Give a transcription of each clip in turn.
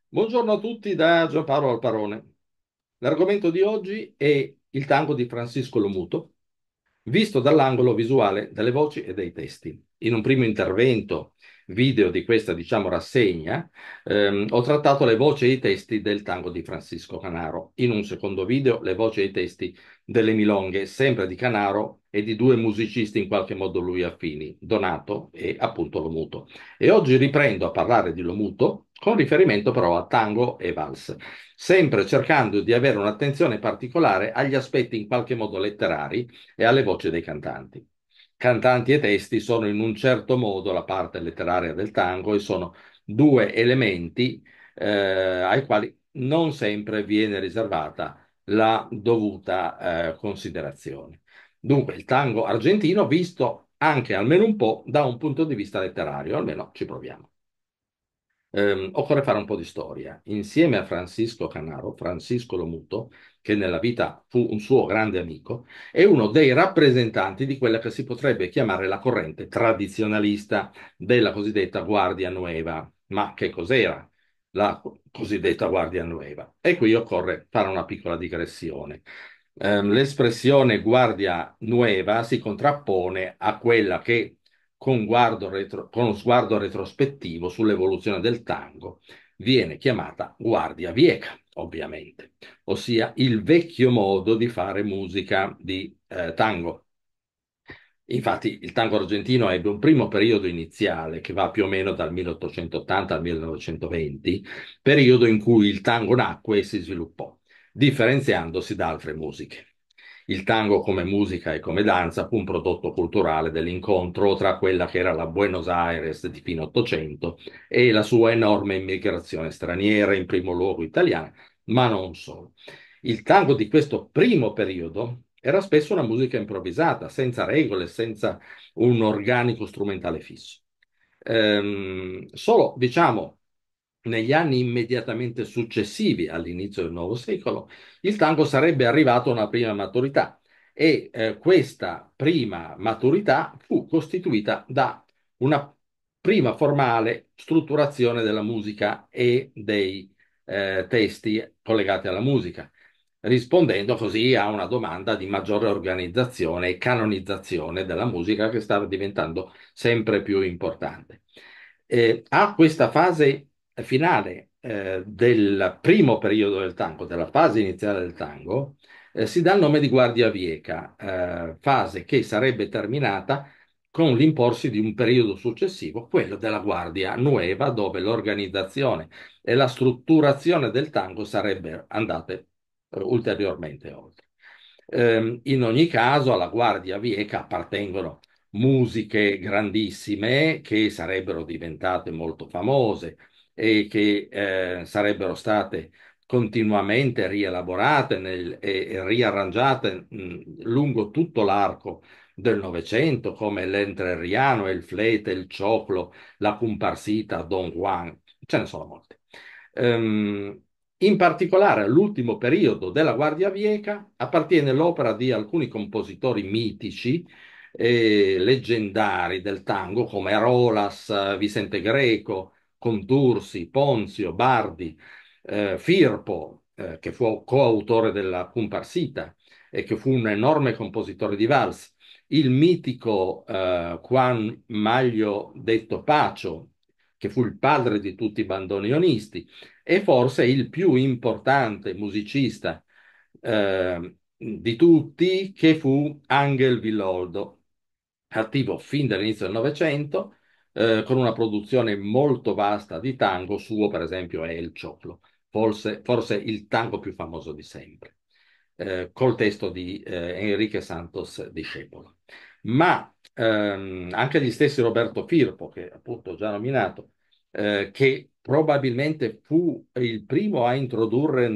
Buongiorno a tutti da Giampaolo Alparone. L'argomento di oggi è il tango di Francisco Lomuto, visto dall'angolo visuale delle voci e dei testi. In un primo intervento video di questa, diciamo, rassegna, ho trattato le voci e i testi del tango di Francisco Canaro. In un secondo video, le voci e i testi delle milonghe, sempre di Canaro e di due musicisti in qualche modo lui affini, Donato e appunto Lomuto. E oggi riprendo a parlare di Lomuto con riferimento però a tango e vals, sempre cercando di avere un'attenzione particolare agli aspetti in qualche modo letterari e alle voci dei cantanti. Cantanti e testi sono in un certo modo la parte letteraria del tango e sono due elementi ai quali non sempre viene riservata la dovuta considerazione. Dunque, il tango argentino visto anche almeno un po' da un punto di vista letterario, almeno ci proviamo. Occorre fare un po' di storia. Insieme a Francisco Canaro, Francisco Lomuto, che nella vita fu un suo grande amico, è uno dei rappresentanti di quella che si potrebbe chiamare la corrente tradizionalista della cosiddetta Guardia Nueva. Ma che cos'era la cosiddetta Guardia Nueva? E qui occorre fare una piccola digressione. L'espressione Guardia Nueva si contrappone a quella che con sguardo retrospettivo sull'evoluzione del tango, viene chiamata guardia vieja, ovviamente, ossia il vecchio modo di fare musica di tango. Infatti il tango argentino ebbe un primo periodo iniziale che va più o meno dal 1880 al 1920, periodo in cui il tango nacque e si sviluppò, differenziandosi da altre musiche. Il tango come musica e come danza fu un prodotto culturale dell'incontro tra quella che era la Buenos Aires di fine Ottocento e la sua enorme immigrazione straniera, in primo luogo italiana, ma non solo. Il tango di questo primo periodo era spesso una musica improvvisata, senza regole, senza un organico strumentale fisso. Solo, diciamo, negli anni immediatamente successivi all'inizio del nuovo secolo, il tango sarebbe arrivato a una prima maturità e questa prima maturità fu costituita da una prima formale strutturazione della musica e dei testi collegati alla musica, rispondendo così a una domanda di maggiore organizzazione e canonizzazione della musica che stava diventando sempre più importante. A questa fase finale del primo periodo del tango, della fase iniziale del tango, si dà il nome di Guardia Vieja, fase che sarebbe terminata con l'imporsi di un periodo successivo, quello della Guardia Nueva, dove l'organizzazione e la strutturazione del tango sarebbero andate ulteriormente oltre. In ogni caso, alla Guardia Vieja appartengono musiche grandissime che sarebbero diventate molto famose e che sarebbero state continuamente rielaborate e riarrangiate lungo tutto l'arco del Novecento, come l'entreriano, il flete, il cioclo, la comparsita, Don Juan, ce ne sono molte. Ehm, In particolare all'ultimo periodo della Guardia Vieja appartiene l'opera di alcuni compositori mitici e leggendari del tango come Rolas, Vicente Greco, Contursi, Ponzio, Bardi, Firpo, che fu coautore della Comparsita e che fu un enorme compositore di vals, il mitico Juan Maglio detto Pacio, che fu il padre di tutti i bandoneonisti, e forse il più importante musicista di tutti, che fu Angel Villoldo, attivo fin dall'inizio del Novecento, con una produzione molto vasta di tango. Suo, per esempio, è Il Cioclo, forse il tango più famoso di sempre, col testo di Enrique Santos Discepolo. Ma anche gli stessi Roberto Firpo, che appunto ho già nominato, che probabilmente fu il primo a introdurre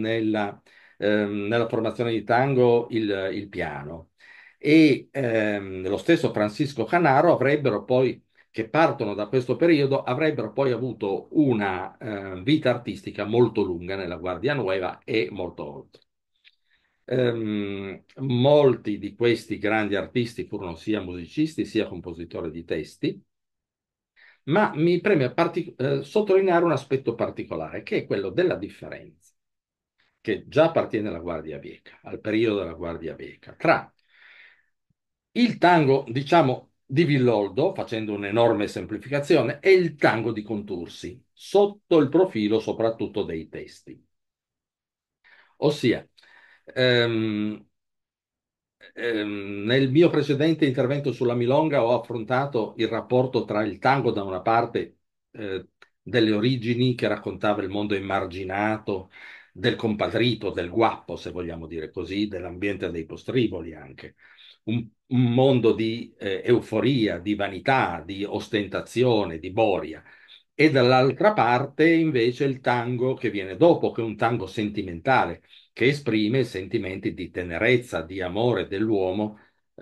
nella formazione di tango il piano. E lo stesso Francisco Canaro avrebbero poi, che partono da questo periodo, avrebbero poi avuto una vita artistica molto lunga nella Guardia Nueva e molto oltre. Molti di questi grandi artisti furono sia musicisti sia compositori di testi. Ma mi preme sottolineare un aspetto particolare, che è quello della differenza, che già appartiene alla Guardia Bieca, al periodo della Guardia Bieca, tra il tango, diciamo, di Villoldo, facendo un'enorme semplificazione, e il tango di Contursi, sotto il profilo soprattutto dei testi. Ossia, ehm, nel mio precedente intervento sulla Milonga ho affrontato il rapporto tra il tango da una parte, delle origini che raccontava il mondo emarginato, del compadrito, del guappo, se vogliamo dire così, dell'ambiente dei postriboli anche. Un mondo di euforia, di vanità, di ostentazione, di boria. E dall'altra parte invece il tango che viene dopo, che è un tango sentimentale che esprime sentimenti di tenerezza, di amore dell'uomo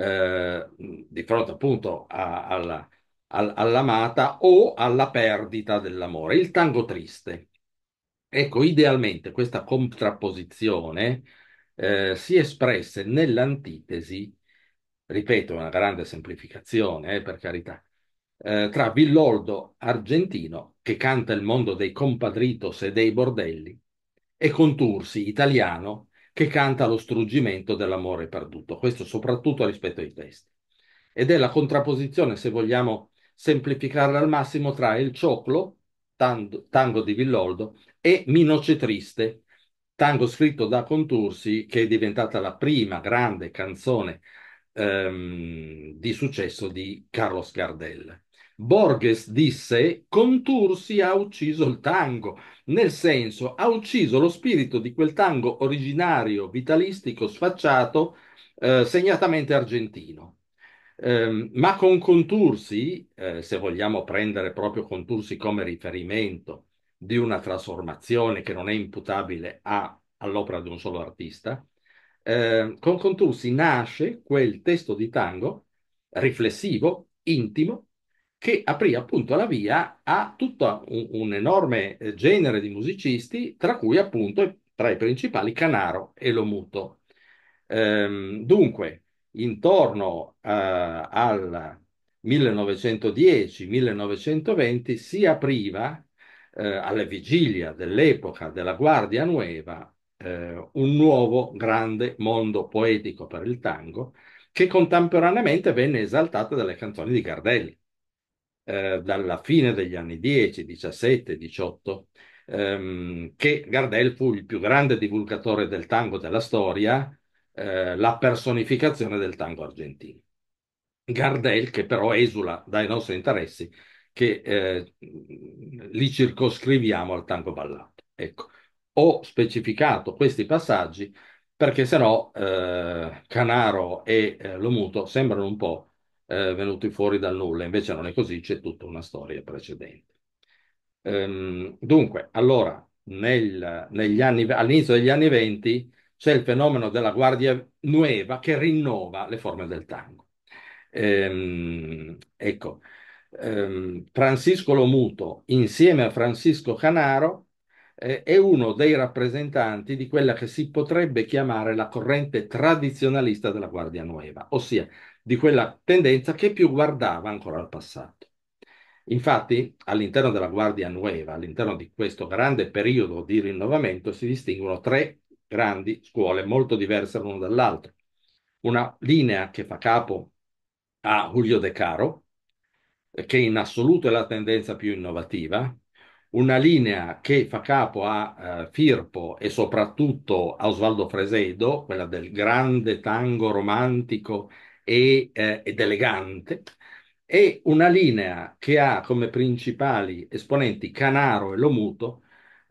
di fronte appunto all'amata o alla perdita dell'amore. Il tango triste. Ecco, idealmente questa contrapposizione si espresse nell'antitesi, ripeto, è una grande semplificazione, per carità, tra Villoldo argentino, che canta il mondo dei compadritos e dei bordelli, e Contursi, italiano, che canta lo struggimento dell'amore perduto. Questo soprattutto rispetto ai testi. Ed è la contrapposizione, se vogliamo semplificarla al massimo, tra il cioclo, tango di Villoldo, e Minoce Triste, tango scritto da Contursi, che è diventata la prima grande canzone di successo di Carlos Gardel. Borges disse: Contursi ha ucciso il tango, nel senso ha ucciso lo spirito di quel tango originario, vitalistico, sfacciato, segnatamente argentino. Ma con Contursi, se vogliamo prendere proprio Contursi come riferimento di una trasformazione che non è imputabile all'opera di un solo artista, con Contursi nasce quel testo di tango riflessivo, intimo, che aprì appunto la via a tutto un enorme genere di musicisti, tra cui appunto tra i principali Canaro e Lomuto. Dunque, intorno al 1910-1920 si apriva alla vigilia dell'epoca della Guardia Nueva un nuovo grande mondo poetico per il tango che contemporaneamente venne esaltato dalle canzoni di Gardel dalla fine degli anni 10, 17, 18, che Gardel fu il più grande divulgatore del tango della storia, la personificazione del tango argentino. Gardel, che però esula dai nostri interessi, che li circoscriviamo al tango ballato. Ecco, ho specificato questi passaggi perché sennò Canaro e Lomuto sembrano un po' venuti fuori dal nulla, invece non è così, c'è tutta una storia precedente. Dunque, allora, all'inizio degli anni 20 c'è il fenomeno della Guardia Nueva che rinnova le forme del tango. Ecco, Francisco Lomuto, insieme a Francisco Canaro, è uno dei rappresentanti di quella che si potrebbe chiamare la corrente tradizionalista della Guardia Nueva, ossia di quella tendenza che più guardava ancora al passato. Infatti, all'interno della Guardia Nueva, all'interno di questo grande periodo di rinnovamento, si distinguono tre grandi scuole molto diverse l'una dall'altra. Una linea che fa capo a Julio De Caro, che in assoluto è la tendenza più innovativa, una linea che fa capo a Firpo e soprattutto a Osvaldo Fresedo, quella del grande tango romantico ed elegante, e una linea che ha come principali esponenti Canaro e Lomuto,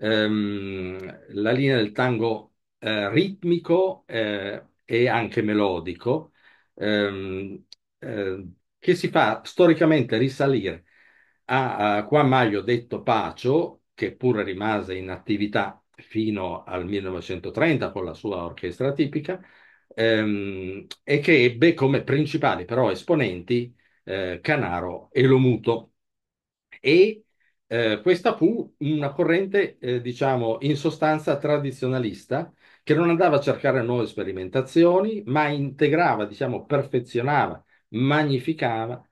la linea del tango ritmico e anche melodico, ehm, che si fa storicamente risalire a Juan Maglio detto Pacio, che pure rimase in attività fino al 1930 con la sua orchestra tipica, e che ebbe come principali però esponenti Canaro e Lomuto. E questa fu una corrente, diciamo, in sostanza tradizionalista, che non andava a cercare nuove sperimentazioni, ma integrava, diciamo, perfezionava, magnificava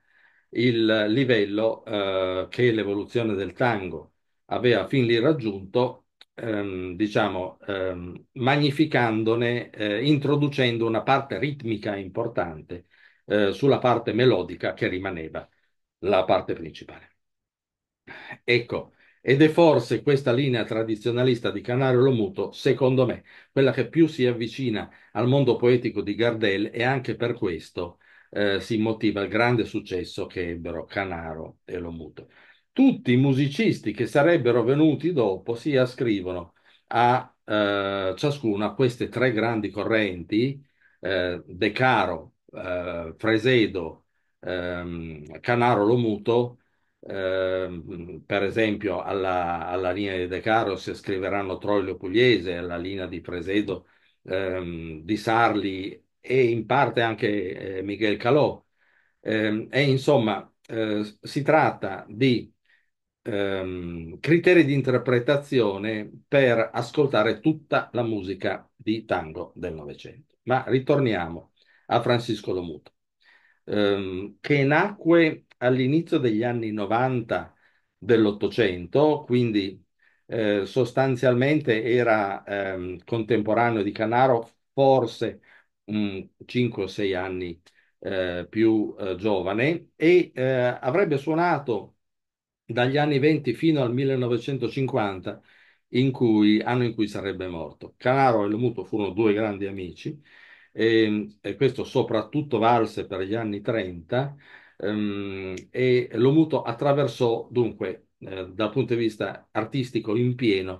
il livello che l'evoluzione del tango aveva fin lì raggiunto, diciamo, magnificandone, introducendo una parte ritmica importante sulla parte melodica che rimaneva la parte principale. Ecco, ed è forse questa linea tradizionalista di Canaro Lomuto, secondo me, quella che più si avvicina al mondo poetico di Gardel e anche per questo si motiva il grande successo che ebbero Canaro e Lomuto. Tutti i musicisti che sarebbero venuti dopo si ascrivono a ciascuno a queste tre grandi correnti, De Caro, Fresedo, Canaro Lomuto. Per esempio, alla linea di De Caro si scriveranno Troilo Pugliese, alla linea di Presedo di Sarli e in parte anche Miguel Calò. E insomma, si tratta di criteri di interpretazione per ascoltare tutta la musica di tango del Novecento. Ma ritorniamo a Francisco Lomuto, che nacque all'inizio degli anni 90 dell'Ottocento, quindi sostanzialmente era contemporaneo di Canaro, forse 5 o 6 anni più giovane, e avrebbe suonato dagli anni 20 fino al 1950, anno in cui sarebbe morto. Canaro e Lomuto furono due grandi amici, e questo soprattutto valse per gli anni 30, e Lomuto attraversò dunque, dal punto di vista artistico, in pieno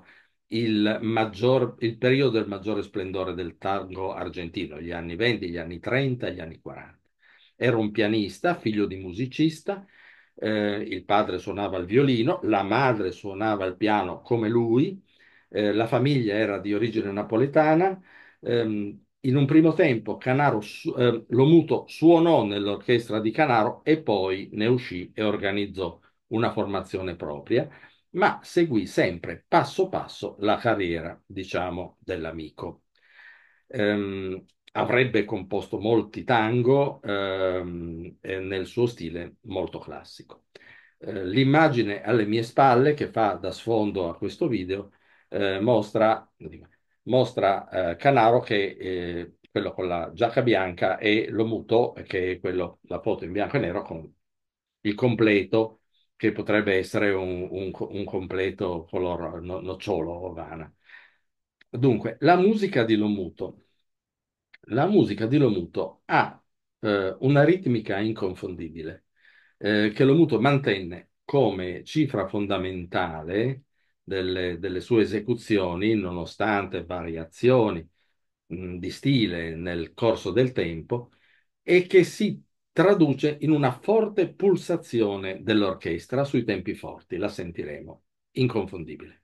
il periodo del maggiore splendore del tango argentino, gli anni 20, gli anni 30 e gli anni 40. Era un pianista, figlio di musicista, il padre suonava il violino, la madre suonava il piano come lui, la famiglia era di origine napoletana. In un primo tempo Lomuto suonò nell'orchestra di Canaro e poi ne uscì e organizzò una formazione propria, ma seguì sempre passo passo la carriera, diciamo, dell'amico. Avrebbe composto molti tango nel suo stile molto classico. L'immagine alle mie spalle, che fa da sfondo a questo video, mostra Canaro, che quello con la giacca bianca, e Lomuto, che è quello, la foto in bianco e nero con il completo, che potrebbe essere un completo color nocciolo o vana. Dunque, la musica di Lomuto ha una ritmica inconfondibile, che Lomuto mantenne come cifra fondamentale delle sue esecuzioni, nonostante variazioni di stile nel corso del tempo, e che si traduce in una forte pulsazione dell'orchestra sui tempi forti, la sentiremo, inconfondibile.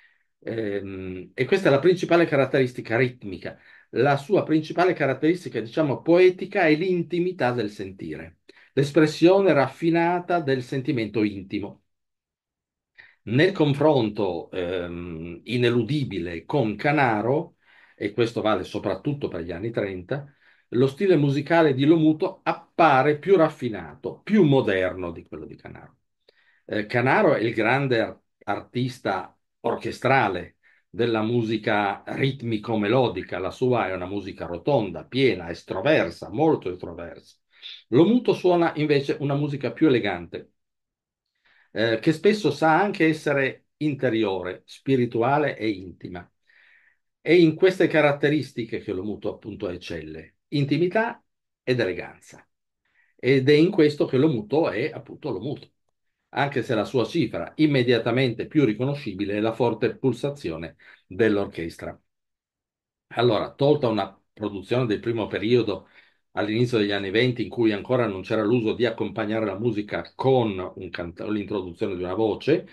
E questa è la principale caratteristica ritmica. La sua principale caratteristica, diciamo, poetica è l'intimità del sentire, l'espressione raffinata del sentimento intimo. Nel confronto ineludibile con Canaro, e questo vale soprattutto per gli anni 30, lo stile musicale di Lomuto appare più raffinato, più moderno di quello di Canaro. Canaro è il grande artista orchestrale della musica ritmico-melodica, la sua è una musica rotonda, piena, estroversa, molto estroversa. Lomuto suona invece una musica più elegante, che spesso sa anche essere interiore, spirituale e intima. È in queste caratteristiche che Lomuto appunto eccelle, intimità ed eleganza. Ed è in questo che Lomuto è appunto Lomuto, anche se la sua cifra immediatamente più riconoscibile è la forte pulsazione dell'orchestra. Allora, tolta una produzione del primo periodo all'inizio degli anni 20, in cui ancora non c'era l'uso di accompagnare la musica con l'introduzione di una voce,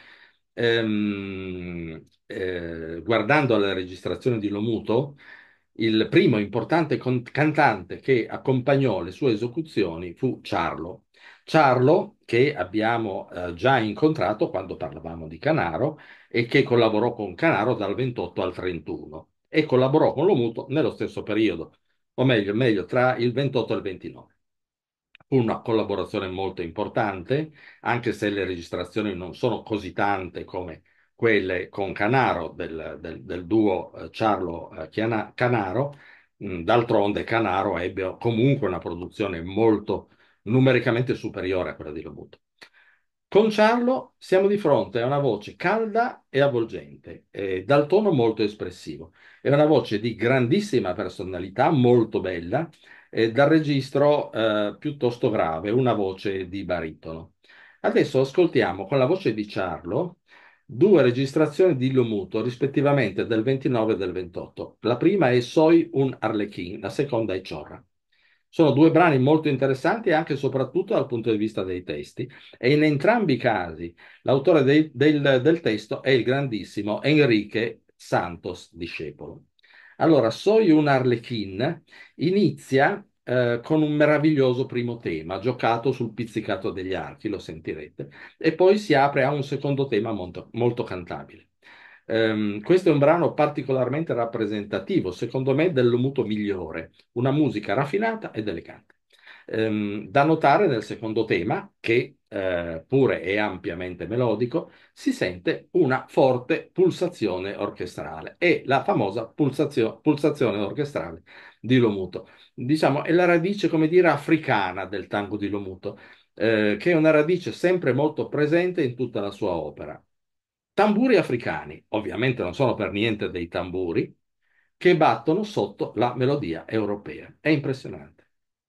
guardando alle registrazioni di Lomuto, il primo importante cantante che accompagnò le sue esecuzioni fu Ciarlo. Ciarlo, che abbiamo già incontrato quando parlavamo di Canaro, e che collaborò con Canaro dal 28 al 31 e collaborò con Lomuto nello stesso periodo, o meglio, tra il 28 e il 29. fu una collaborazione molto importante, anche se le registrazioni non sono così tante come quelle con Canaro, del duo Ciarlo Canaro. D'altronde Canaro ebbe comunque una produzione molto numericamente superiore a quella di Lomuto. Con Ciarlo siamo di fronte a una voce calda e avvolgente, dal tono molto espressivo. È una voce di grandissima personalità, molto bella, dal registro piuttosto grave, una voce di baritono. Adesso ascoltiamo con la voce di Ciarlo due registrazioni di Lomuto, rispettivamente del 29 e del 28. La prima è Soy un Arlequín, la seconda è Chorra. Sono due brani molto interessanti anche e soprattutto dal punto di vista dei testi e in entrambi i casi l'autore del testo è il grandissimo Enrique Santos Discepolo. Allora, Soy un Arlequín inizia con un meraviglioso primo tema giocato sul pizzicato degli archi, lo sentirete, e poi si apre a un secondo tema molto, molto cantabile. Questo è un brano particolarmente rappresentativo, secondo me, del muto migliore, una musica raffinata ed elegante. Da notare nel secondo tema, che pure è ampiamente melodico, si sente una forte pulsazione orchestrale, è la famosa pulsazione orchestrale di Lomuto. Diciamo, è la radice, come dire, africana del tango di Lomuto, che è una radice sempre molto presente in tutta la sua opera. Tamburi africani, ovviamente non sono per niente dei tamburi, che battono sotto la melodia europea. È impressionante.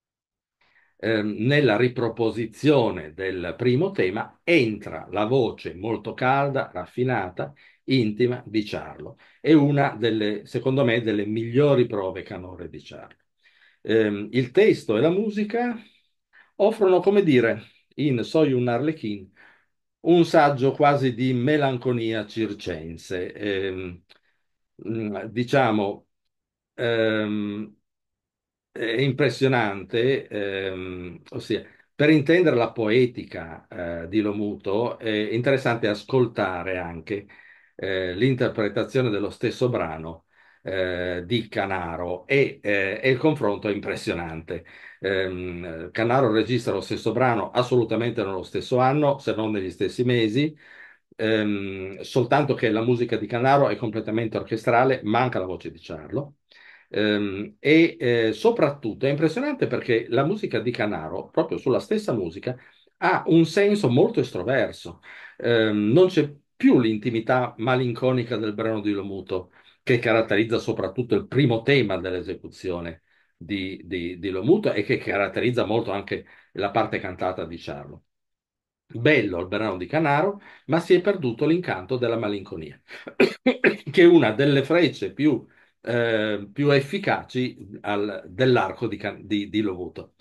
Nella riproposizione del primo tema entra la voce molto calda, raffinata, intima di Ciarlo. È una delle, secondo me, delle migliori prove canore di Ciarlo. Il testo e la musica offrono, come dire, in Soy un Arlecchino, un saggio quasi di melanconia circense. Diciamo, ehm, è impressionante, ossia, per intendere la poetica di Lomuto è interessante ascoltare anche l'interpretazione dello stesso brano di Canaro e il confronto è impressionante. Canaro registra lo stesso brano assolutamente nello stesso anno, se non negli stessi mesi, soltanto che la musica di Canaro è completamente orchestrale, manca la voce di Ciarlo. Soprattutto è impressionante perché la musica di Canaro, proprio sulla stessa musica, ha un senso molto estroverso. Non c'è più l'intimità malinconica del brano di Lomuto, che caratterizza soprattutto il primo tema dell'esecuzione di Lomuto e che caratterizza molto anche la parte cantata di Ciarlo. Bello il brano di Canaro, ma si è perduto l'incanto della malinconia, che è una delle frecce più efficaci dell'arco di Lovuto.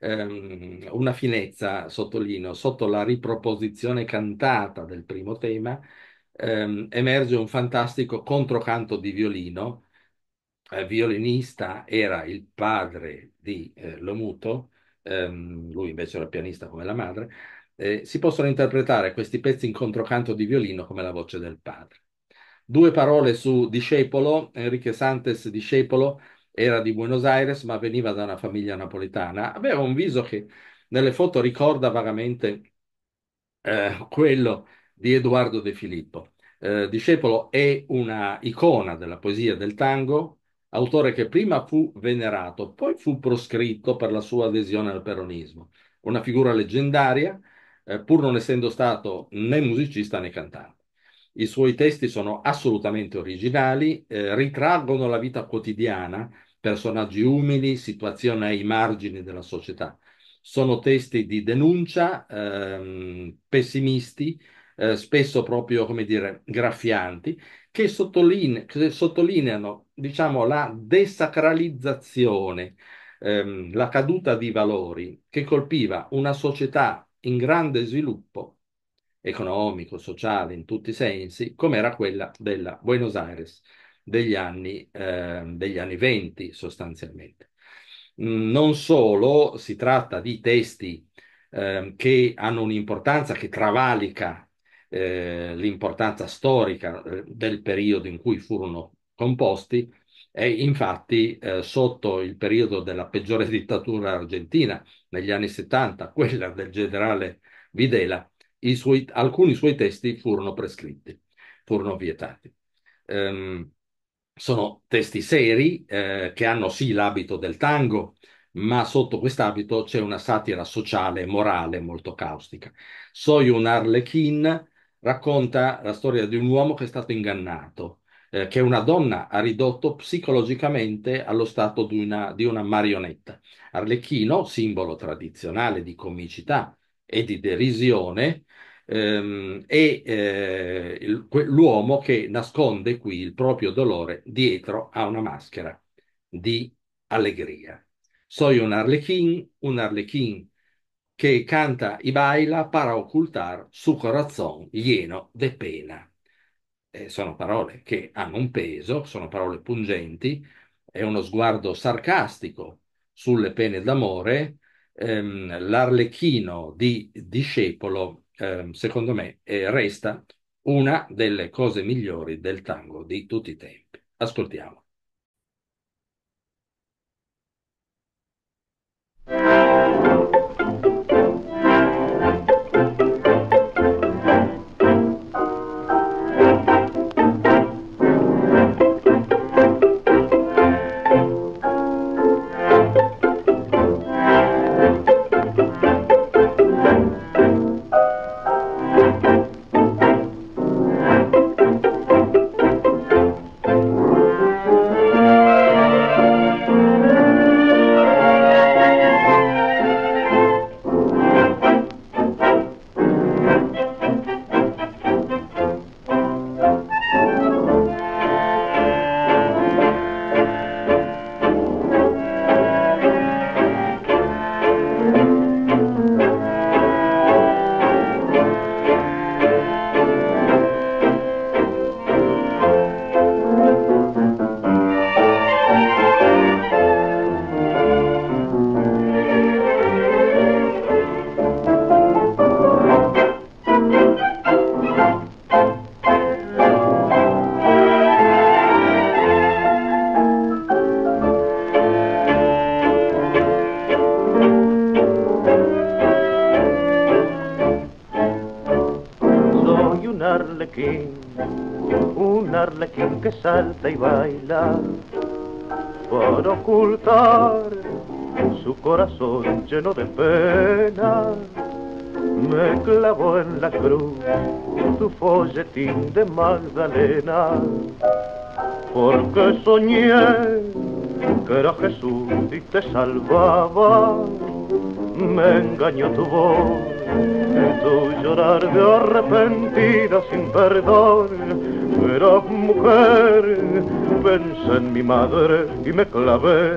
Una finezza, sottolineo, sotto la riproposizione cantata del primo tema, emerge un fantastico controcanto di violino. Violinista era il padre di Lomuto, lui invece era pianista come la madre. Si possono interpretare questi pezzi in controcanto di violino come la voce del padre. Due parole su Discepolo. Enrique Santos Discepolo era di Buenos Aires, ma veniva da una famiglia napoletana. Aveva un viso che nelle foto ricorda vagamente quello di Edoardo De Filippo. Discepolo è una icona della poesia del tango, autore che prima fu venerato, poi fu proscritto per la sua adesione al peronismo. Una figura leggendaria, pur non essendo stato né musicista né cantante. I suoi testi sono assolutamente originali, ritraggono la vita quotidiana, personaggi umili, situazioni ai margini della società. Sono testi di denuncia, pessimisti, spesso proprio, come dire, graffianti, che sottolineano, diciamo, la desacralizzazione, la caduta di valori che colpiva una società in grande sviluppo economico, sociale, in tutti i sensi, come era quella della Buenos Aires degli anni 20 sostanzialmente. Non solo, si tratta di testi che hanno un'importanza che travalica l'importanza storica del periodo in cui furono composti, E infatti, sotto il periodo della peggiore dittatura argentina, negli anni 70, quella del generale Videla, alcuni suoi testi furono prescritti, furono vietati. Ehm, Sono testi seri, che hanno sì l'abito del tango, ma sotto quest'abito c'è una satira sociale e morale molto caustica. Soy un Arlequin racconta la storia di un uomo che è stato ingannato, che una donna ha ridotto psicologicamente allo stato di una marionetta. Arlecchino, simbolo tradizionale di comicità e di derisione, è l'uomo che nasconde qui il proprio dolore dietro a una maschera di allegria. Soy un arlequín que canta y baila para ocultar su corazón lleno de pena. Sono parole che hanno un peso, sono parole pungenti, è uno sguardo sarcastico sulle pene d'amore. L'Arlecchino di Discepolo, secondo me, resta una delle cose migliori del tango di tutti i tempi. Ascoltiamo. Soy un arlequín que salta y baila para ocultar su corazón lleno de pena. Me clavó en la cruz tu folletín de Magdalena, porque soñé que era Jesús y te salvaba. Me engañó tu voz, tu llorar de arrepentida sin perdón. Eras mujer, pensé en mi madre y me clavé.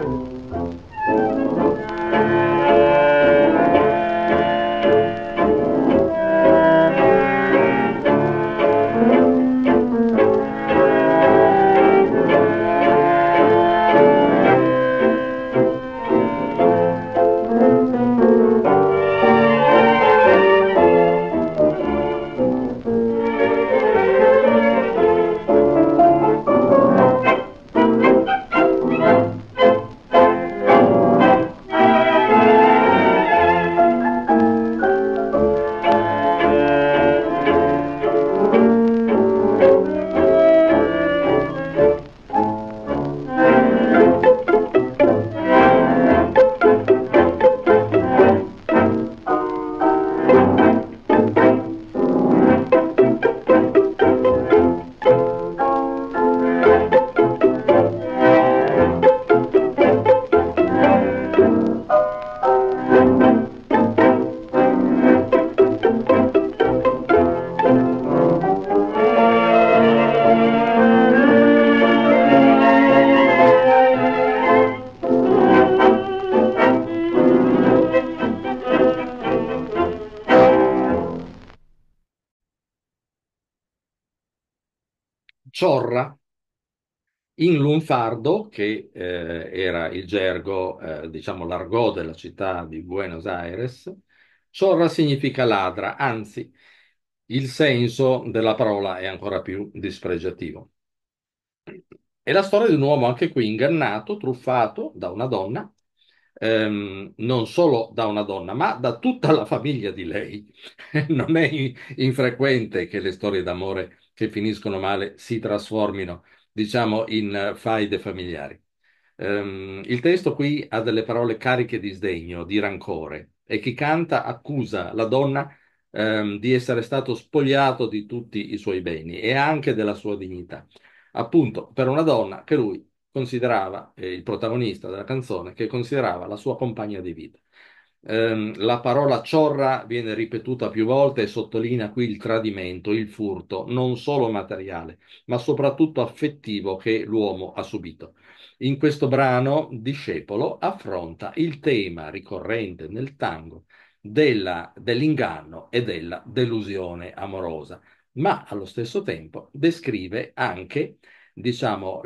Ciorra in lunfardo, che era il gergo, diciamo l'argot della città di Buenos Aires, ciorra significa ladra, anzi, il senso della parola è ancora più dispregiativo. È la storia di un uomo anche qui ingannato, truffato da una donna, non solo da una donna, ma da tutta la famiglia di lei. Non è infrequente che le storie d'amore che finiscono male si trasformino, diciamo, in faide familiari. Il testo qui ha delle parole cariche di sdegno, di rancore, e chi canta accusa la donna, di essere stato spogliato di tutti i suoi beni e anche della sua dignità. Appunto, per una donna che lui considerava, il protagonista della canzone, che considerava la sua compagna di vita. La parola ciorra viene ripetuta più volte e sottolinea qui il tradimento, il furto, non solo materiale, ma soprattutto affettivo che l'uomo ha subito. In questo brano, Discepolo affronta il tema ricorrente nel tango dell'inganno e della delusione amorosa, ma allo stesso tempo descrive anche, diciamo,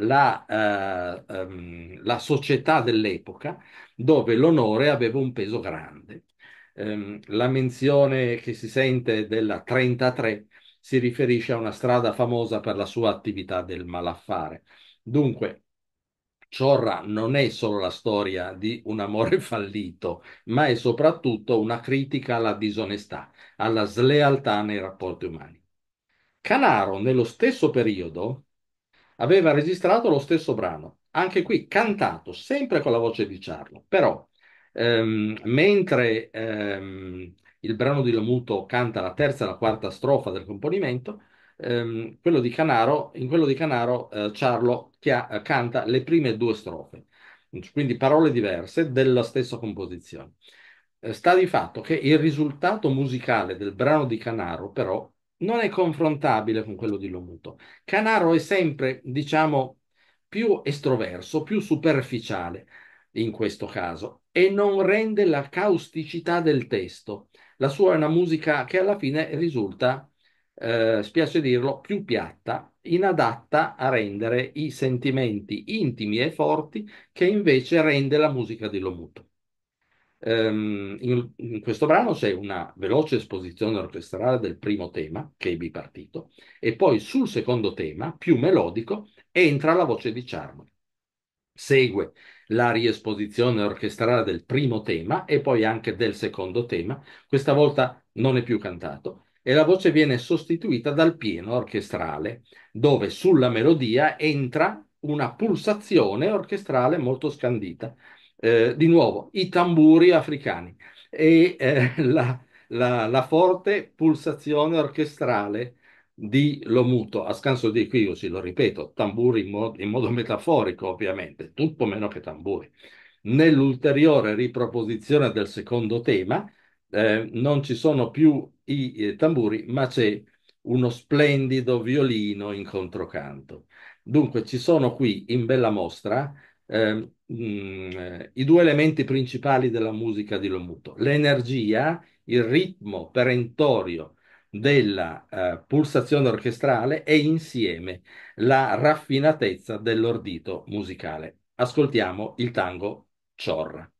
la società dell'epoca dove l'onore aveva un peso grande. La menzione che si sente della 33 si riferisce a una strada famosa per la sua attività del malaffare. Dunque, Ciorra non è solo la storia di un amore fallito, ma è soprattutto una critica alla disonestà, alla slealtà nei rapporti umani. Canaro, nello stesso periodo, aveva registrato lo stesso brano, anche qui cantato, sempre con la voce di Ciarlo, però mentre il brano di Lomuto canta la terza e la quarta strofa del componimento, in quello di Canaro Ciarlo canta le prime due strofe, quindi parole diverse della stessa composizione. Sta di fatto che il risultato musicale del brano di Canaro, però, non è confrontabile con quello di Lomuto. Canaro è sempre, diciamo, più estroverso, più superficiale in questo caso e non rende la causticità del testo. La sua è una musica che alla fine risulta, spiace dirlo, più piatta, inadatta a rendere i sentimenti intimi e forti che invece rende la musica di Lomuto. In questo brano c'è una veloce esposizione orchestrale del primo tema, che è bipartito, e poi sul secondo tema, più melodico, entra la voce di Charlie. Segue la riesposizione orchestrale del primo tema e poi anche del secondo tema. Questa volta non è più cantato e la voce viene sostituita dal pieno orchestrale, dove sulla melodia entra una pulsazione orchestrale molto scandita. Di nuovo, i tamburi africani e la forte pulsazione orchestrale di Lomuto, a scanso di qui, io sì, lo ripeto, tamburi in modo metaforico, ovviamente, tutto meno che tamburi. Nell'ulteriore riproposizione del secondo tema, non ci sono più i tamburi, ma c'è uno splendido violino in controcanto. Dunque, ci sono qui in bella mostra i due elementi principali della musica di Lomuto: l'energia, il ritmo perentorio della pulsazione orchestrale e insieme la raffinatezza dell'ordito musicale. Ascoltiamo il tango Ciorra.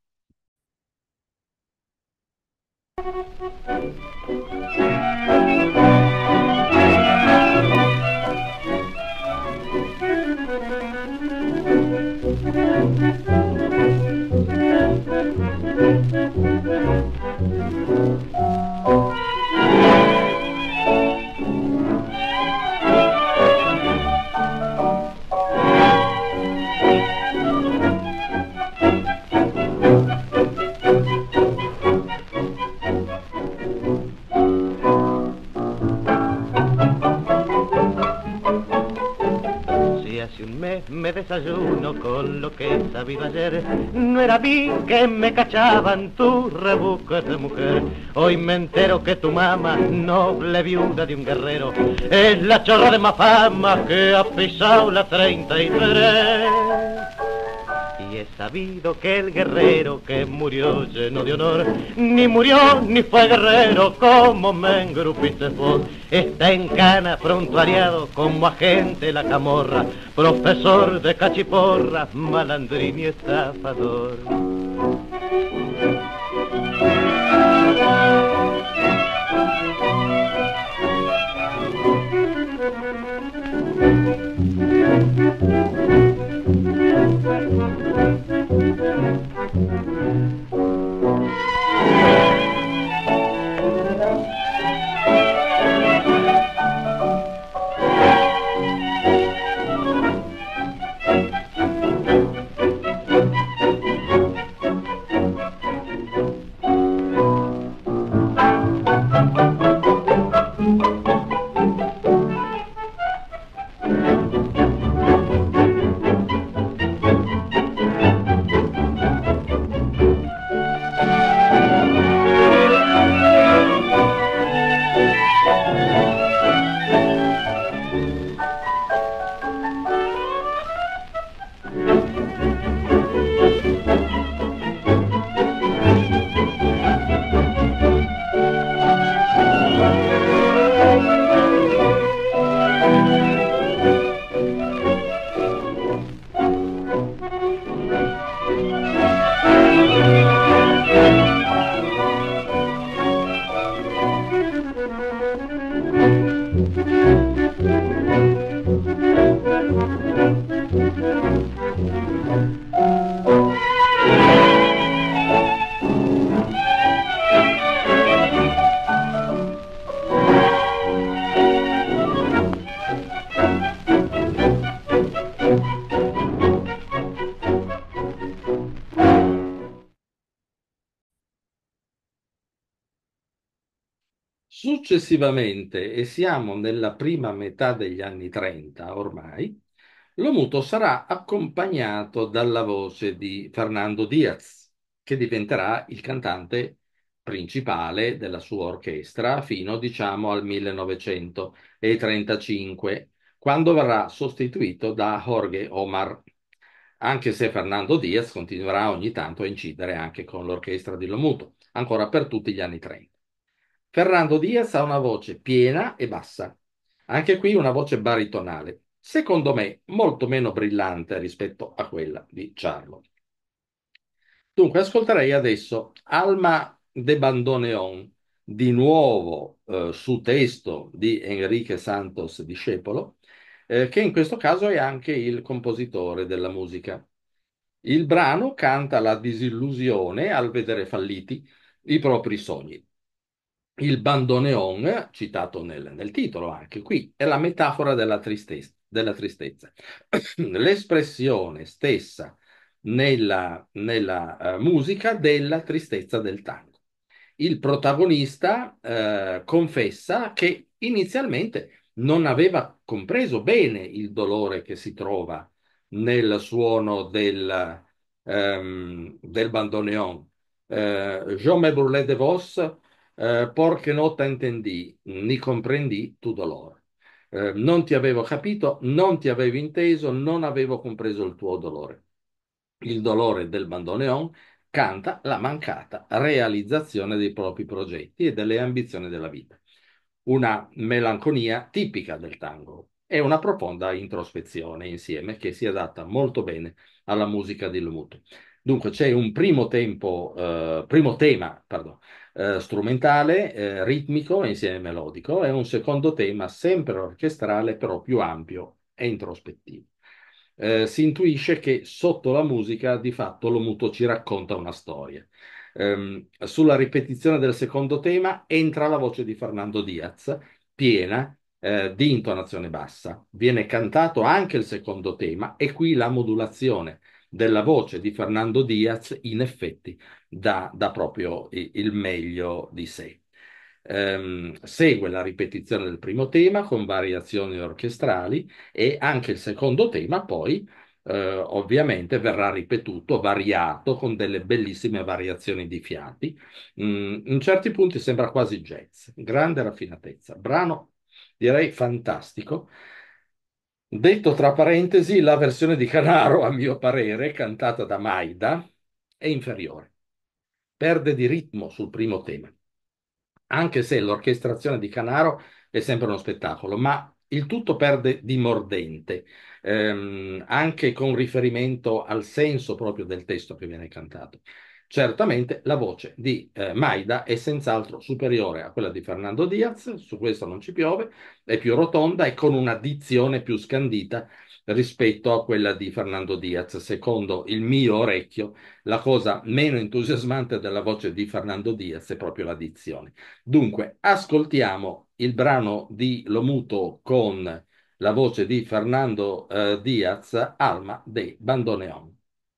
Si hace un mes me desayuno con lo que he sabido ayer, no era a mí que me cachaban tus rebusques de mujer. Hoy me entero que tu mamá, noble viuda de un guerrero, es la chorra de más fama que ha pisado la 33. Y he sabido que el guerrero que murió lleno de honor, ni murió ni fue guerrero como me engrupiste vos. Está en cana prontuariado como agente la camorra, profesor de cachiporra, malandrín y estafador. Successivamente, e siamo nella prima metà degli anni 30 ormai, lo muto sarà accompagnato dalla voce di Fernando Diaz, che diventerà il cantante principale della sua orchestra fino, diciamo, al 1935, quando verrà sostituito da Jorge Omar, anche se Fernando Diaz continuerà ogni tanto a incidere anche con l'orchestra di Lomuto, ancora per tutti gli anni 30. Fernando Diaz ha una voce piena e bassa, anche qui una voce baritonale, secondo me molto meno brillante rispetto a quella di Charlo. Dunque, ascolterei adesso Alma de Bandoneon, di nuovo su testo di Enrique Santos Discepolo, che in questo caso è anche il compositore della musica. Il brano canta la disillusione al vedere falliti i propri sogni. Il bandoneon, citato nel titolo anche qui, è la metafora della tristezza. Della tristezza. L'espressione stessa nella musica della tristezza del tango. Il protagonista confessa che inizialmente non aveva compreso bene il dolore che si trova nel suono del bandoneon. Je me brûlais de vos, porque no te entendí, ni comprendí tu dolor. Non ti avevo capito, non ti avevo inteso, non avevo compreso il tuo dolore. Il dolore del bandoneon canta la mancata realizzazione dei propri progetti e delle ambizioni della vita. Una melanconia tipica del tango e una profonda introspezione insieme che si adatta molto bene alla musica di Lomuto. Dunque c'è un primo tema, pardon, strumentale, ritmico e insieme melodico, e un secondo tema sempre orchestrale, però più ampio e introspettivo. Si intuisce che sotto la musica di fatto Lomuto ci racconta una storia. Sulla ripetizione del secondo tema entra la voce di Fernando Diaz, piena, di intonazione bassa. Viene cantato anche il secondo tema e qui la modulazione della voce di Fernando Diaz in effetti dà proprio il meglio di sé. Segue la ripetizione del primo tema con variazioni orchestrali e anche il secondo tema poi ovviamente verrà ripetuto, variato con delle bellissime variazioni di fiati. In certi punti sembra quasi jazz, grande raffinatezza. Brano direi fantastico. Detto tra parentesi, la versione di Canaro, a mio parere, cantata da Maida, è inferiore. Perde di ritmo sul primo tema, anche se l'orchestrazione di Canaro è sempre uno spettacolo, ma il tutto perde di mordente, anche con riferimento al senso proprio del testo che viene cantato. Certamente la voce di Maida è senz'altro superiore a quella di Fernando Diaz, su questo non ci piove, è più rotonda e con una dizione più scandita rispetto a quella di Fernando Diaz. Secondo il mio orecchio, la cosa meno entusiasmante della voce di Fernando Diaz è proprio la dizione. Dunque, ascoltiamo il brano di Lomuto con la voce di Fernando Diaz, Alma de Bandoneon.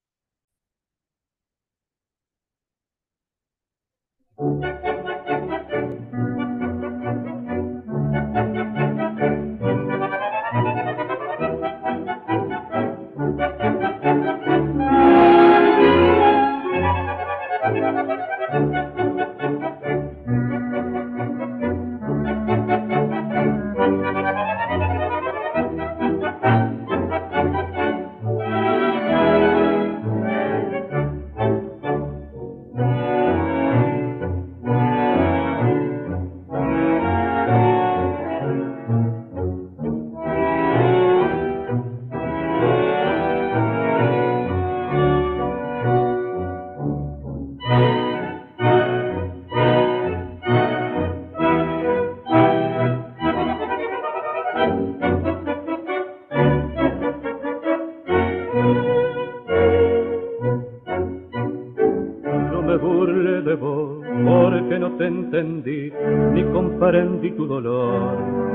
Yo me burlé de vos porque no te entendí ni comprendí tu dolor.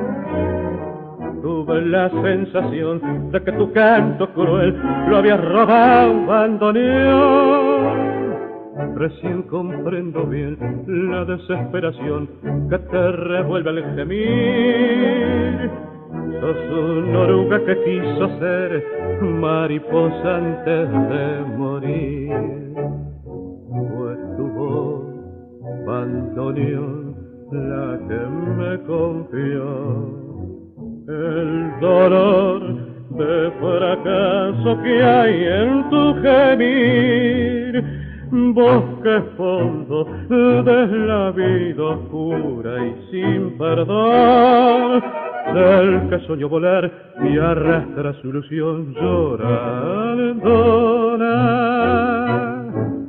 Tuve la sensación de que tu canto cruel lo habías robado, bandoneón. Recién comprendo bien la desesperación que te revuelve al gemir. Sos una oruga que quiso ser mariposa antes de morir. Fue tu voz, bandoneón, la que me confió el dolor de fracaso que hay en tu gemir. Bosque fondo de la vida oscura y sin perdón, del que soñó volar y arrastra su ilusión llorandona.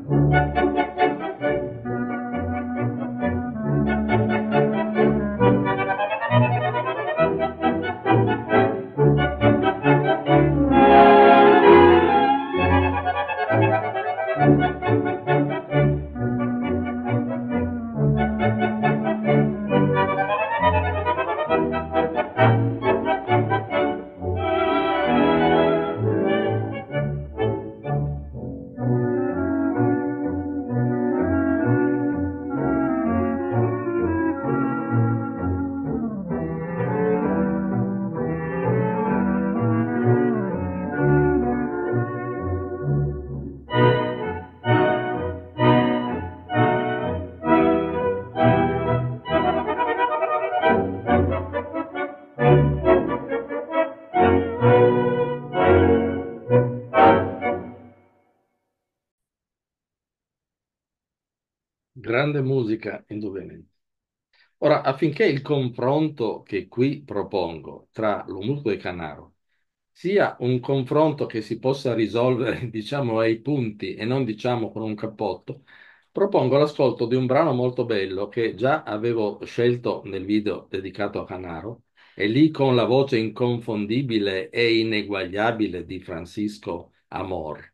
Grande musica, indubbiamente. Ora, affinché il confronto che qui propongo tra Lomuto e Canaro sia un confronto che si possa risolvere, diciamo, ai punti e non, diciamo, con un cappotto, propongo l'ascolto di un brano molto bello che già avevo scelto nel video dedicato a Canaro, e lì con la voce inconfondibile e ineguagliabile di Francisco Amor.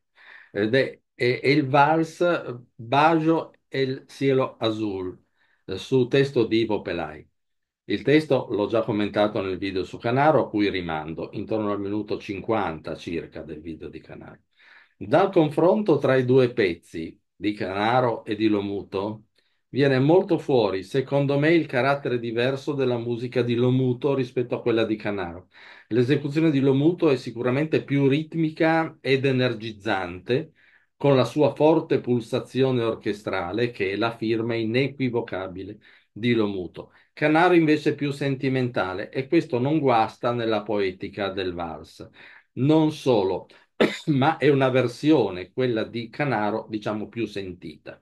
È il vals Bajo el cielo azul, su testo di Ivo Pelai. Il testo l'ho già commentato nel video su Canaro, a cui rimando, intorno al minuto 50 circa del video di Canaro. Dal confronto tra i due pezzi, di Canaro e di Lomuto, viene molto fuori, secondo me, il carattere diverso della musica di Lomuto rispetto a quella di Canaro. L'esecuzione di Lomuto è sicuramente più ritmica ed energizzante, con la sua forte pulsazione orchestrale, che è la firma inequivocabile di Lomuto. Canaro invece è più sentimentale, e questo non guasta nella poetica del vals. Non solo, ma è una versione, quella di Canaro, diciamo più sentita.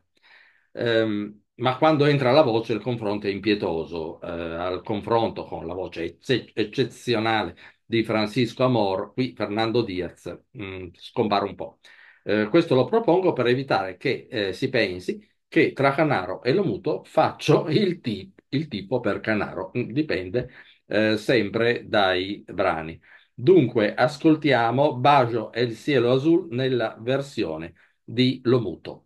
Ma quando entra la voce il confronto è impietoso. Al confronto con la voce eccezionale di Francisco Amor, qui Fernando Diaz scompare un po'. Questo lo propongo per evitare che si pensi che tra Canaro e Lomuto faccio il tipo per Canaro. Dipende sempre dai brani. Dunque, ascoltiamo Bajo e il cielo azul nella versione di Lomuto.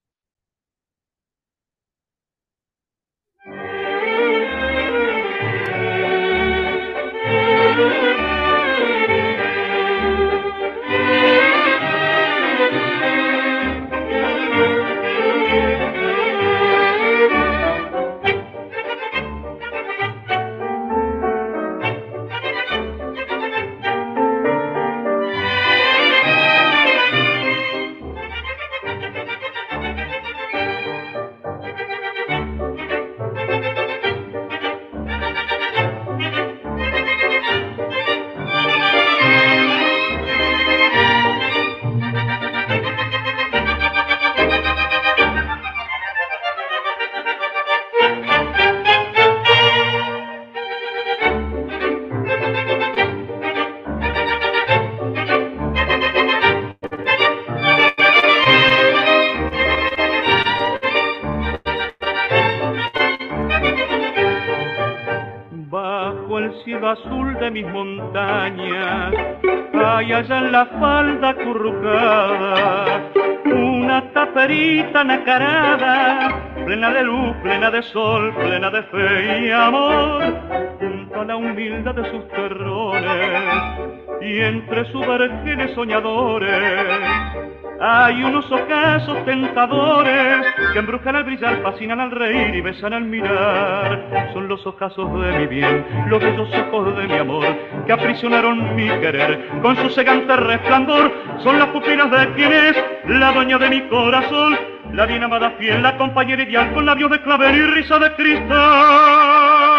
Bajo el cielo azul de mis montañas, hay allá en la falda acurrucada una taperita nacarada, plena de luz, plena de sol, plena de fe y amor, junto a la humildad de sus terrones y entre sus vergeles soñadores, Hay unos ojazos tentadores que embrujan al brillar, fascinan al reír y besan al mirar. Son los ojazos de mi bien, los bellos ojos de mi amor, que aprisionaron mi querer con su cegante resplandor. Son las pupilas de quien es la dueña de mi corazón, la bien amada fiel, la compañera ideal, con labios de clavel y risa de cristal.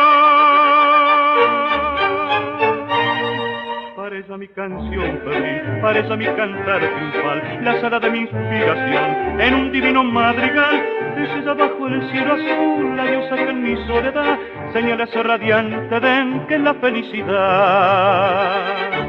Para ella mi canción febril, para ella mi cantar triunfal, la sala de mi inspiración, en un divino madrigal. Es ella bajo el cielo azul, la diosa que en mi soledad señala ese radiante den que es la felicidad.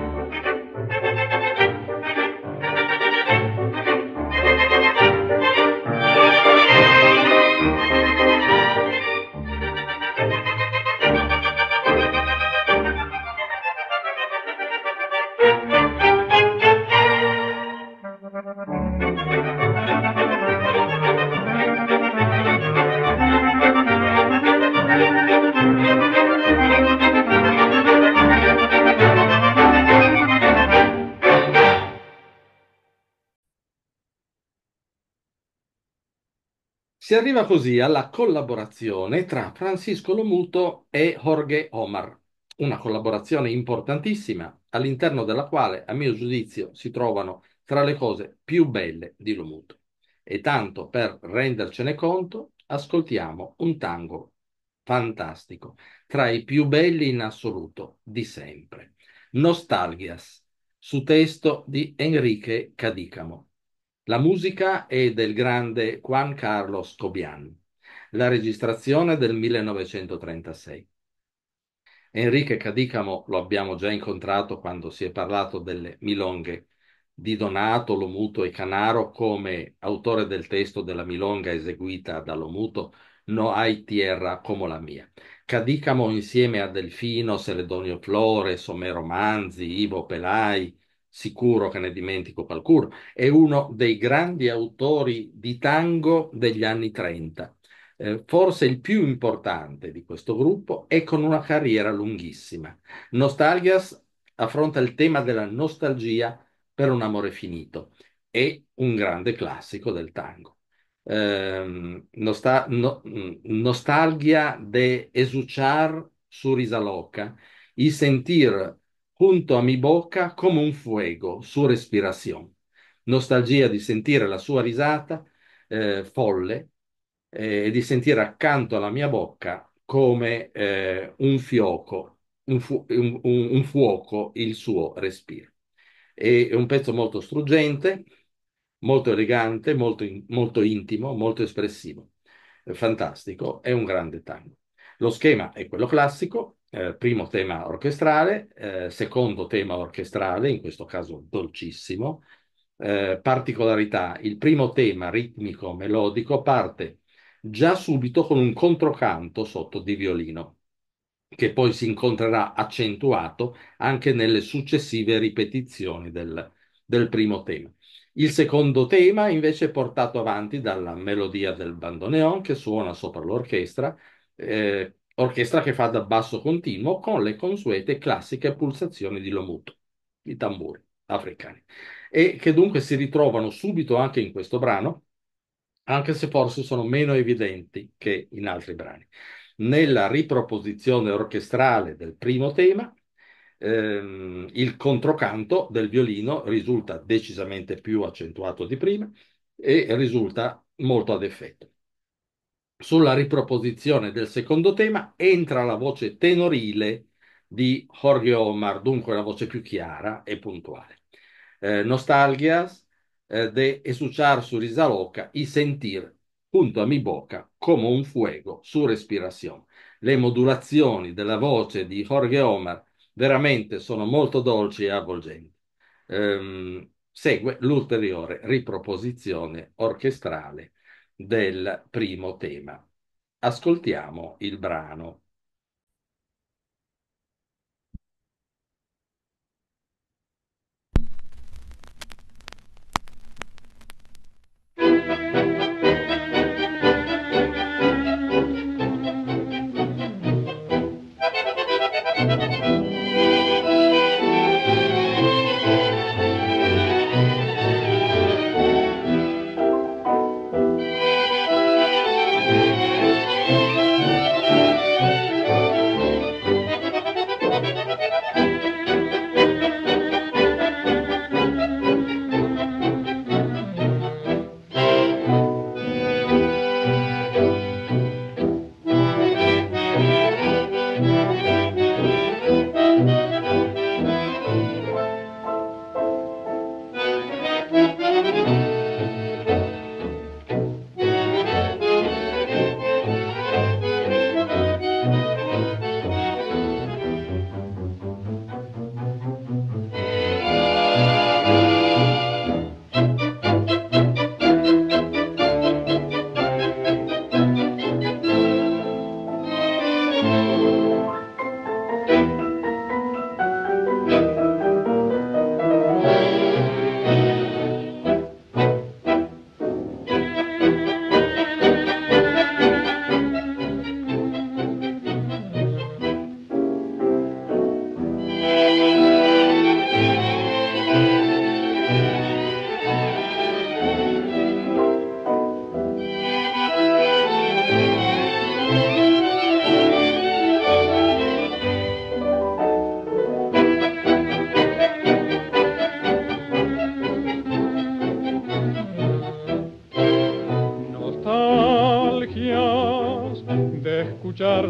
Si arriva così alla collaborazione tra Francisco Lomuto e Jorge Omar, una collaborazione importantissima all'interno della quale, a mio giudizio, si trovano tra le cose più belle di Lomuto. E tanto per rendercene conto, ascoltiamo un tango fantastico, tra i più belli in assoluto di sempre. Nostalgias, su testo di Enrique Cadícamo. La musica è del grande Juan Carlos Cobian, la registrazione del 1936. Enrique Cadícamo lo abbiamo già incontrato quando si è parlato delle milonghe di Donato, Lomuto e Canaro come autore del testo della milonga eseguita da Lomuto, No hay tierra como la mia. Cadícamo insieme a Delfino, Celedonio Flores, Omero Manzi, Ivo Pelai, sicuro che ne dimentico qualcuno, è uno dei grandi autori di tango degli anni 30. Forse il più importante di questo gruppo e con una carriera lunghissima. Nostalgias affronta il tema della nostalgia per un amore finito. È un grande classico del tango. Nostalgia de escuchar su risa loca y sentir junto a mi boca come un fuego su respiración. Nostalgia di sentire la sua risata folle e di sentire accanto alla mia bocca come un fioco, un fuoco il suo respiro. È un pezzo molto struggente, molto elegante, molto intimo, molto espressivo. Fantastico, è un grande tango. Lo schema è quello classico, primo tema orchestrale, secondo tema orchestrale, in questo caso dolcissimo. Particolarità, il primo tema ritmico melodico parte già subito con un controcanto sotto di violino, che poi si incontrerà accentuato anche nelle successive ripetizioni del primo tema. Il secondo tema invece è portato avanti dalla melodia del bandoneon che suona sopra l'orchestra, orchestra che fa da basso continuo con le consuete classiche pulsazioni di Lomuto, i tamburi africani, e che dunque si ritrovano subito anche in questo brano, anche se forse sono meno evidenti che in altri brani. Nella riproposizione orchestrale del primo tema, il controcanto del violino risulta decisamente più accentuato di prima e risulta molto ad effetto. Sulla riproposizione del secondo tema entra la voce tenorile di Jorge Omar, dunque la voce più chiara e puntuale. Nostalgias de escuchar su risa loca y sentir junto a mi boca come un fuego su respiración. Le modulazioni della voce di Jorge Omar veramente sono molto dolci e avvolgenti. Segue l'ulteriore riproposizione orchestrale del primo tema. Ascoltiamo il brano.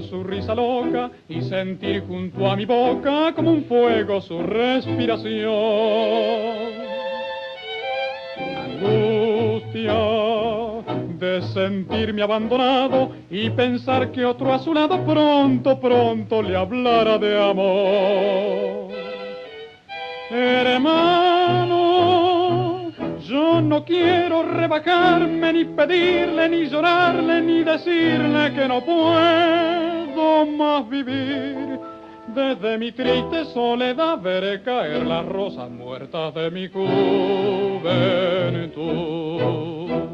su risa loca y sentir junto a mi boca como un fuego su respiración. Angustia de sentirme abandonado y pensar que otro a su lado pronto, pronto le hablara de amor. Hermano, yo no quiero rebajarme, ni pedirle, ni llorarle, ni decirle que no puedo más vivir. Desde mi triste soledad veré caer las rosas muertas de mi juventud.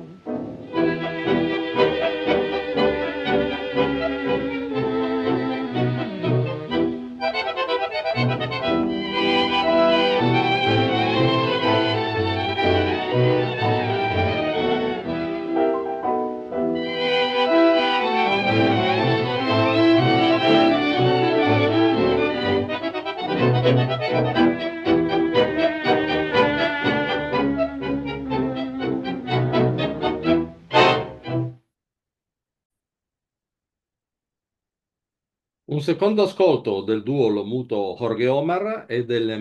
Un secondo ascolto del duo Lo Muto Jorge Omar è del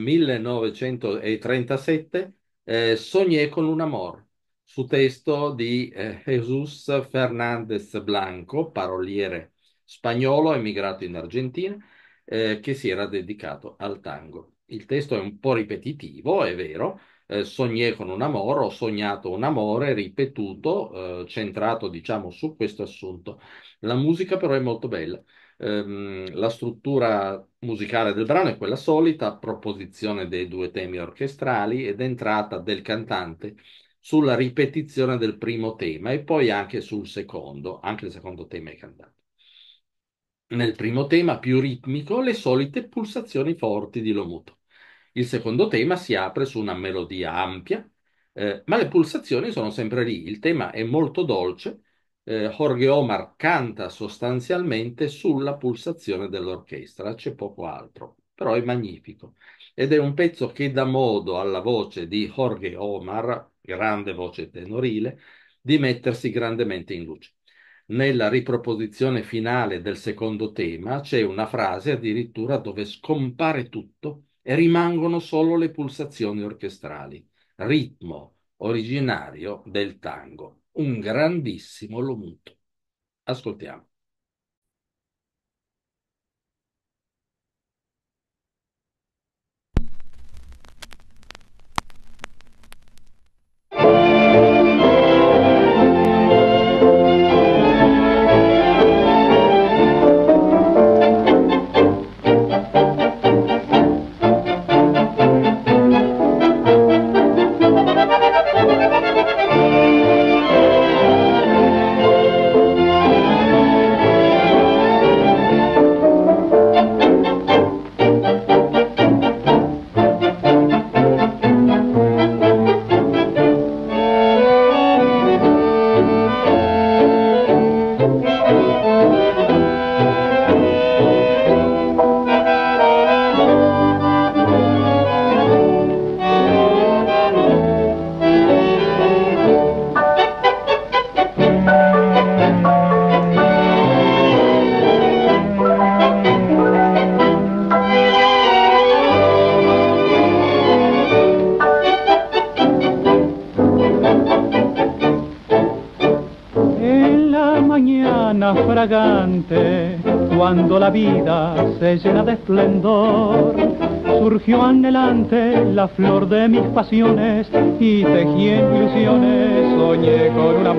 1937, Soñé con un amor, su testo di Jesús Fernández Blanco, paroliere spagnolo emigrato in Argentina, che si era dedicato al tango. Il testo è un po' ripetitivo, è vero, Soñé con un amore, ho sognato un amore ripetuto, centrato diciamo su questo assunto. La musica però è molto bella. La struttura musicale del brano è quella solita, proposizione dei due temi orchestrali ed entrata del cantante sulla ripetizione del primo tema e poi anche sul secondo, anche il secondo tema è cantato. Nel primo tema, più ritmico, le solite pulsazioni forti di Lomuto. Il secondo tema si apre su una melodia ampia, ma le pulsazioni sono sempre lì. Il tema è molto dolce. Jorge Omar canta sostanzialmente sulla pulsazione dell'orchestra, c'è poco altro, però è magnifico. Ed è un pezzo che dà modo alla voce di Jorge Omar, grande voce tenorile, di mettersi grandemente in luce. Nella riproposizione finale del secondo tema c'è una frase addirittura dove scompare tutto e rimangono solo le pulsazioni orchestrali, ritmo originario del tango, un grandissimo Lomuto. Ascoltiamo. Fragante, cuando la vida se llena de esplendor, surgió anhelante la flor de mis pasiones y tejiendo ilusiones soñé con un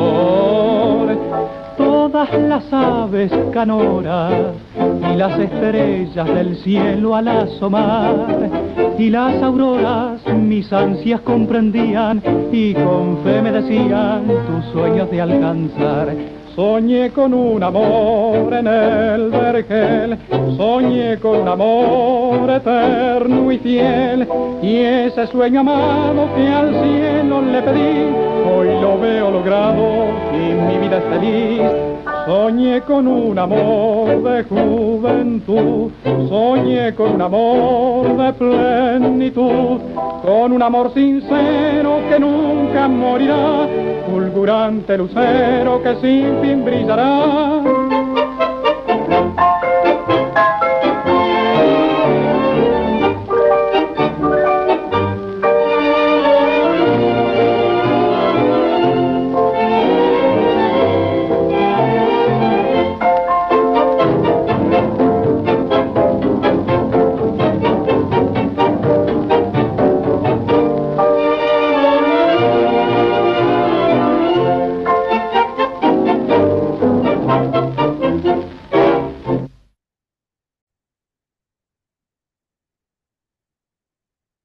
amor. Todas las aves canoras y las estrellas del cielo al asomar y las auroras mis ansias comprendían y con fe me decían tus sueños de alcanzar. Soñé con un amor en el vergel, soñé con un amor eterno y fiel, y ese sueño amado que al cielo le pedí, hoy lo veo logrado y mi vida es feliz. Soñé con un amor de juventud, soñé con un amor de plenitud, con un amor sincero que nunca morirá, fulgurante lucero que sin fin brillará.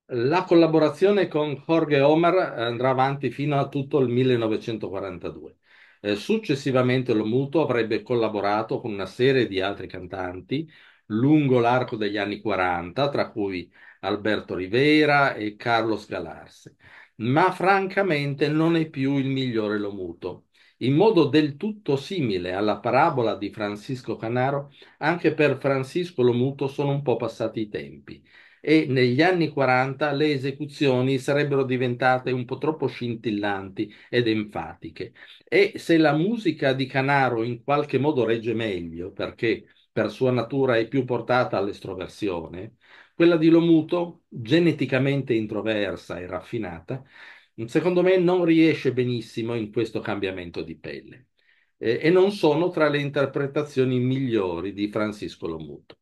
La collaborazione con Jorge Omar andrà avanti fino a tutto il 1942. Successivamente lo Muto avrebbe collaborato con una serie di altri cantanti lungo l'arco degli anni 40, tra cui Alberto Rivera e Carlos Galarse. Ma francamente non è più il migliore lo Muto. In modo del tutto simile alla parabola di Francisco Canaro, anche per Francisco lo Muto sono un po' passati i tempi e negli anni 40 le esecuzioni sarebbero diventate un po' troppo scintillanti ed enfatiche. E se la musica di Canaro in qualche modo regge meglio, perché per sua natura è più portata all'estroversione, quella di Lomuto, geneticamente introversa e raffinata, secondo me non riesce benissimo in questo cambiamento di pelle. E non sono tra le interpretazioni migliori di Francisco Lomuto.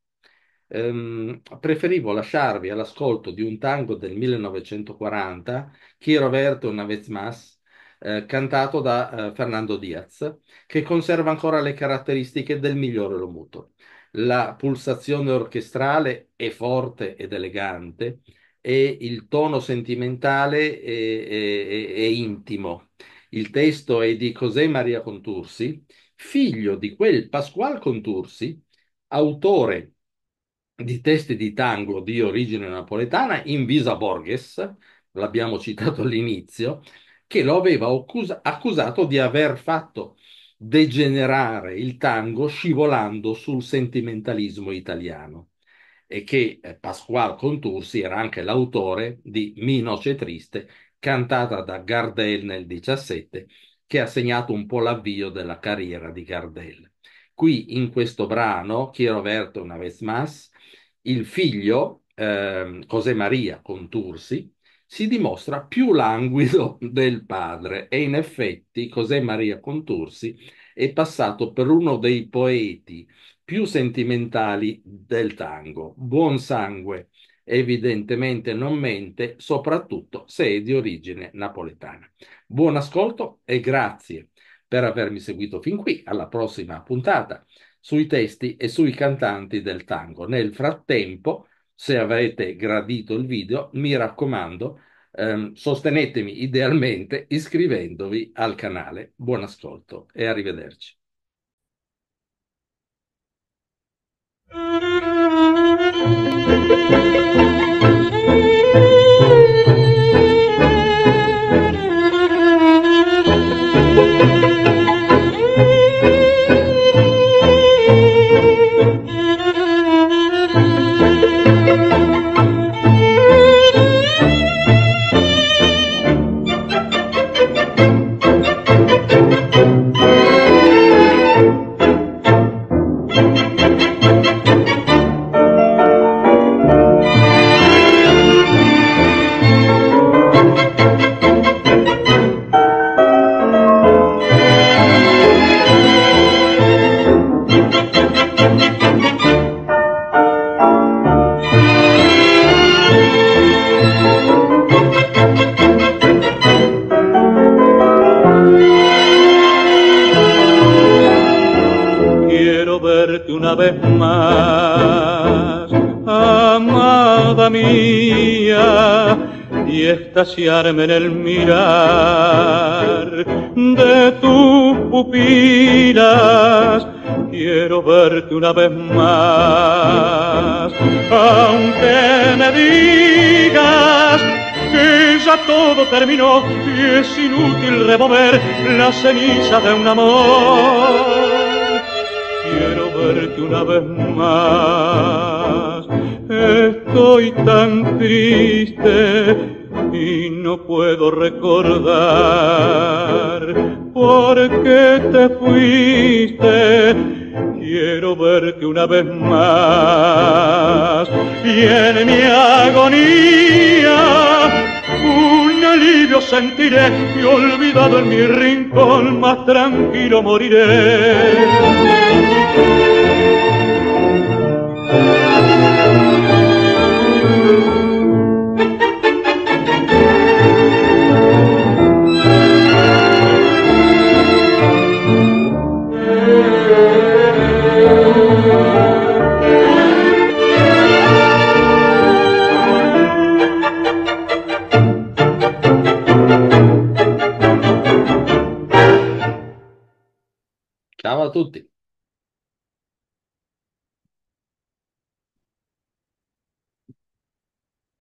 Preferivo lasciarvi all'ascolto di un tango del 1940, Quiero verte una vez más, cantato da Fernando Diaz, che conserva ancora le caratteristiche del migliore Lomuto. La pulsazione orchestrale è forte ed elegante e il tono sentimentale è intimo. Il testo è di José María Contursi, figlio di quel Pascual Contursi, autore di testi di tango di origine napoletana in Visa Borges, l'abbiamo citato all'inizio, che lo aveva accusato di aver fatto degenerare il tango scivolando sul sentimentalismo italiano e che Pasquale Contursi era anche l'autore di Mi noce triste, cantata da Gardel nel 17, che ha segnato un po' l'avvio della carriera di Gardel. Qui in questo brano, Quiero verte una vez más, il figlio, José María Contursi, si dimostra più languido del padre e in effetti José María Contursi è passato per uno dei poeti più sentimentali del tango. Buon sangue evidentemente non mente, soprattutto se è di origine napoletana. Buon ascolto e grazie per avermi seguito fin qui. Alla prossima puntata sui testi e sui cantanti del tango. Nel frattempo, se avrete gradito il video, mi raccomando, sostenetemi idealmente iscrivendovi al canale. Buon ascolto e arrivederci. Una vez más, amada mía, y extasiarme en el mirar de tus pupilas. Quiero verte una vez más, aunque me digas que ya todo terminó y es inútil remover las cenizas de un amor. Quiero verte una vez más, estoy tan triste y no puedo recordar por qué te fuiste. Quiero verte una vez más y en mi agonía un alivio sentiré y olvidado en mi rincón más tranquilo moriré. Ciao a tutti.